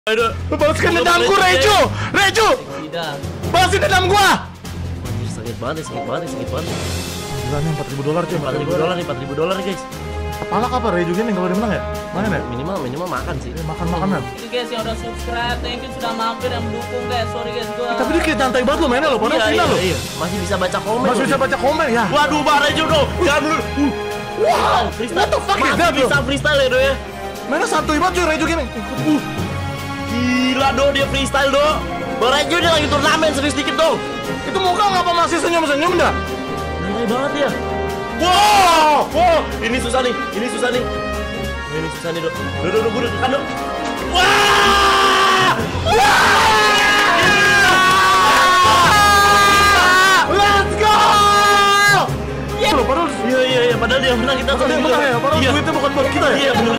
Aduh, balaskan dendamku, Reju! Reju! Tidak. Balasin dendam gua! anjir, sakit banget, sakit banget. Gila nih, $4.000 cuy, $4.000 nih, $4.000 nih guys. Kepala apa Reju gini kalau dia menang ya? Makan ya? Minimal makan sih. Makan makanan. Ini guys yang udah subscribe, thank you sudah mampir yang mendukung guys. Sorry guys gua. Tapi dia kayak santai banget lo mainnya lo, padahal final lo. Iya. Masih bisa baca komen. Masih bisa baca komen ya. Waduh, Bang Reju dong. Jangan dulu. Wow, Freestyle. what the fuck is Masih that, bro? bisa freestyle ya, Do ya. Mainnya santuy banget cuy Reju gini. Gila, Do, dia freestyle, Do. Bang Reju dia lagi turnamen, serius dikit dong. Itu muka ngapa masih senyum-senyum dah? Santai banget ya. Wow, ini susah nih, Ini susah nih, Do. Do, gue deg-degan, Do. Wah! Let's go! Padahal Iya, padahal dia menang, kita dia menang ya, padahal Iya. duitnya bukan buat kita ya. Iya, bener.